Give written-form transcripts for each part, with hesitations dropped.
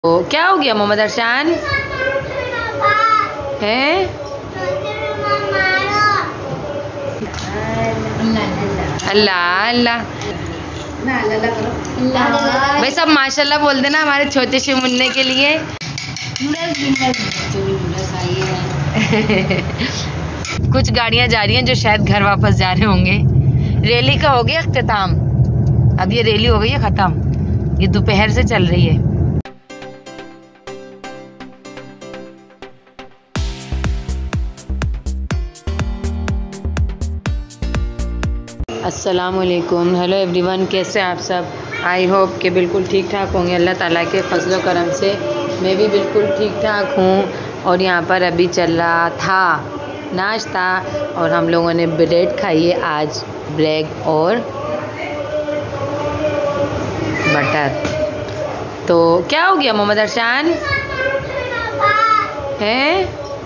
तो क्या हो गया मोहम्मद अरशान है? अल्लाह अल्लाह भाई सब माशाल्लाह बोल देना हमारे छोटे से मुन्ने के लिए। कुछ गाड़ियां जा रही हैं जो शायद घर वापस जा रहे होंगे। रैली का हो गया अख्तिताम, अब ये रैली हो गई है ख़त्म, ये दोपहर से चल रही है। अस्सलामुअलैकुम, हेलो एवरीवन, कैसे आप सब? आई होप कि बिल्कुल ठीक ठाक होंगे अल्लाह ताला के फजल व करम से। मैं भी बिल्कुल ठीक ठाक हूँ। और यहाँ पर अभी चल रहा था नाश्ता और हम लोगों ने ब्रेड खाई है आज, ब्रेड और बटर। तो क्या हो गया मोहम्मद अरशान है?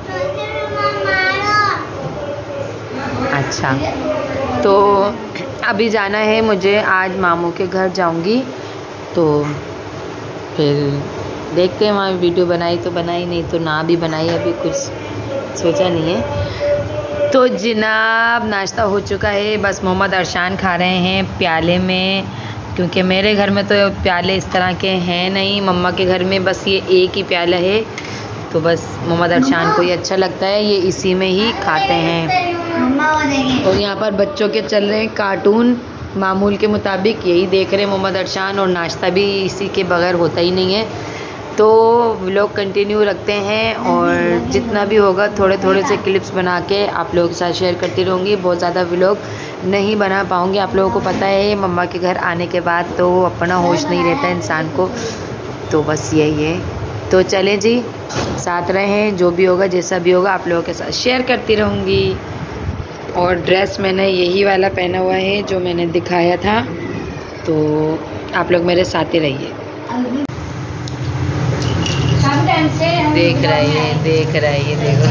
अच्छा, तो अभी जाना है मुझे, आज मामू के घर जाऊंगी, तो फिर देखते हैं वहाँ वीडियो बनाई तो बनाई, नहीं तो ना भी बनाई, अभी कुछ सोचा नहीं है। तो जनाब नाश्ता हो चुका है, बस मोहम्मद अरशान खा रहे हैं प्याले में, क्योंकि मेरे घर में तो प्याले इस तरह के हैं नहीं, मम्मा के घर में बस ये एक ही प्याला है, तो बस मोहम्मद अरशान को ये अच्छा लगता है, ये इसी में ही खाते हैं। और यहाँ पर बच्चों के चल रहे हैं कार्टून, मामूल के मुताबिक यही देख रहे हैं मोहम्मद अरशान, और नाश्ता भी इसी के बगैर होता ही नहीं है। तो व्लॉग कंटिन्यू रखते हैं और जितना भी होगा थोड़े थोड़े से क्लिप्स बना के आप लोगों के साथ शेयर करती रहूँगी। बहुत ज़्यादा व्लॉग नहीं बना पाऊँगी, आप लोगों को पता है मम्मा के घर आने के बाद तो अपना होश नहीं रहता इंसान को, तो बस यही है। तो चलें जी, साथ रहें, जो भी होगा जैसा भी होगा आप लोगों के साथ शेयर करती रहूँगी। और ड्रेस मैंने यही वाला पहना हुआ है जो मैंने दिखाया था, तो आप लोग मेरे साथ ही रहिए। देख रहिए देखो।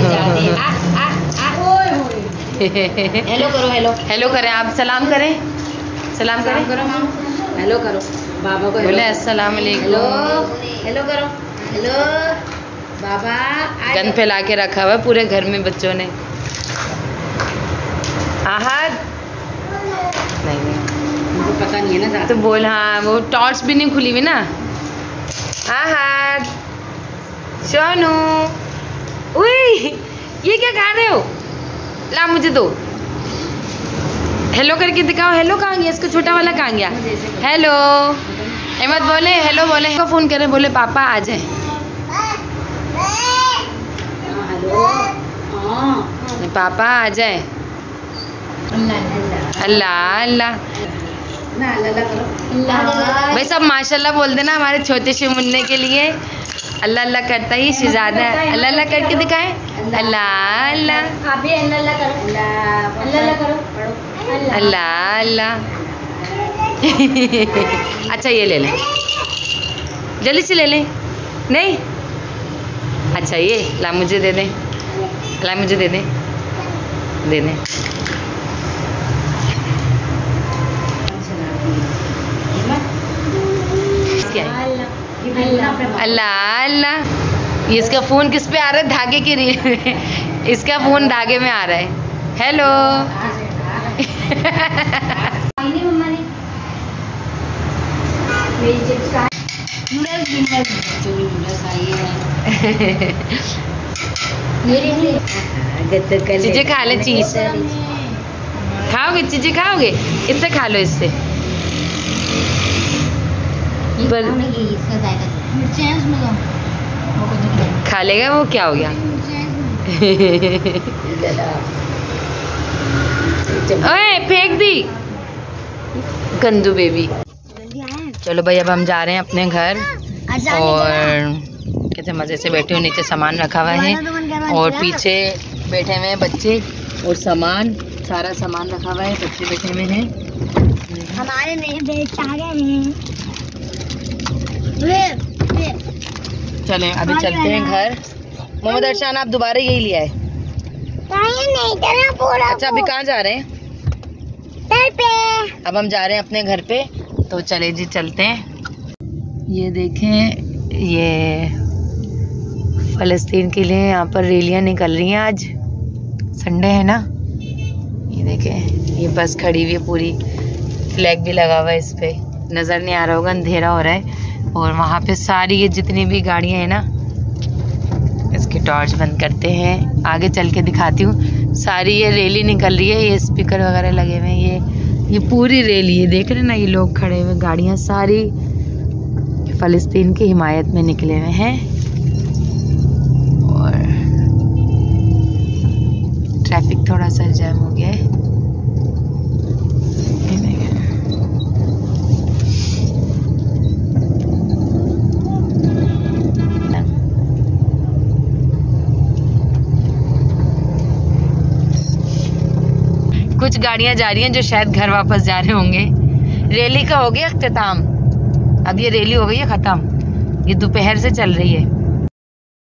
हेलो करो, हेलो करें, आप सलाम करें, सलाम करो माम, हेलो करो बाबा को, बोले अस्सलाम वालेकुम, हेलो करो, हेलो बाबा। गंद फैला के रखा हुआ पूरे घर में बच्चों ने। आहद नहीं, उनको पता नहीं है ना, तो बोल, हाँ वो टॉर्च भी नहीं खुली हुई ना। आहद, सोनू, उई ये क्या खा रहे हो? ला मुझे दो, हेलो करके दिखाओ। हेलो कहाँ गया इसका छोटा वाला, कहाँ गया? हेलो अहमद बोले, हेलो बोले, फ़ोन करें, बोले पापा आ जाए। पापा आ जाए। अल्लाह अल्लाह भाई सब माशाल्लाह बोल देना हमारे छोटे से मुन्ने के लिए। अल्लाह अल्लाह करता ही शहजादा है, अल्लाह अल्लाह करके दिखाएं, अल्लाह अल्लाह, आप भी अल्लाह करो, अल्लाह अल्लाह। अच्छा ये ले लें, जल्दी से ले लें, नहीं अच्छा ये ला मुझे दे दें, ला मुझे दे दें, दे दें। अल्लाह अल्लाह, ये इसका फ़ोन किस पे आ रहा है? धागे की रील में, इसका फ़ोन धागे में आ रहा है। हेलो चीज़ें खा ले, चीज़ खाओगे, चीज़ें खाओगे, इससे खा लो, इससे खा लेगा वो, क्या हो गया? ओए फेंक दी गंदू बेबी। चलो भाई अब हम जा रहे हैं अपने घर, और कैसे मज़े से बैठे हुए, नीचे सामान रखा हुआ है और पीछे बैठे हुए हैं बच्चे, और सामान सारा सामान रखा हुआ है, बच्चे बैठे हुए हैं, हमारे नए बैग आ गए हैं। चलें अभी चलते हैं घर। मोहम्मद अरशान आप दोबारा यही लिया है? नहीं पूरा। अच्छा अभी कहाँ जा रहे हैं? घर पे। अब हम जा रहे हैं अपने घर पे, तो चले जी चलते हैं। ये देखें ये फ़लस्तीन के लिए यहाँ पर रैलियाँ निकल रही हैं। आज संडे है ना। ये देखें, ये बस खड़ी हुई है, पूरी फ्लैग भी लगा हुआ है इस पे। नज़र नहीं आ रहा होगा, अंधेरा हो रहा है। और वहाँ पे सारी ये जितनी भी गाड़ियाँ हैं ना, इसकी टॉर्च बंद करते हैं, आगे चल के दिखाती हूँ। सारी ये रैली निकल रही है, ये स्पीकर वगैरह लगे हुए हैं। ये पूरी रैली है, देख रहे हैं ना, ये लोग खड़े हुए, गाड़ियाँ सारी फ़लस्तीन की हिमायत में निकले हुए हैं। और ट्रैफिक थोड़ा सा जाम हो गया है। कुछ गाड़ियां जा रही हैं जो शायद घर वापस जा रहे होंगे। रैली का हो गया अख्तिताम, अब ये रैली हो गई है ख़त्म। ये दोपहर से चल रही है।